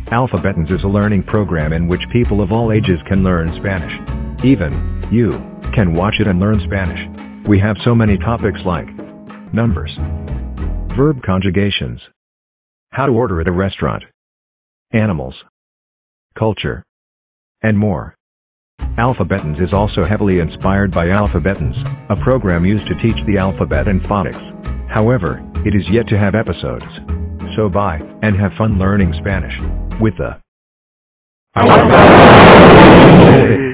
Alphabetans is a learning program in which people of all ages can learn Spanish. Even you can watch it and learn Spanish. We have so many topics like numbers, verb conjugations, how to order at a restaurant, animals, culture, and more. Alphabetans is also heavily inspired by Alphabetans, a program used to teach the alphabet and phonics. However, it is yet to have episodes. So buy and have fun learning Spanish with the Alphabet.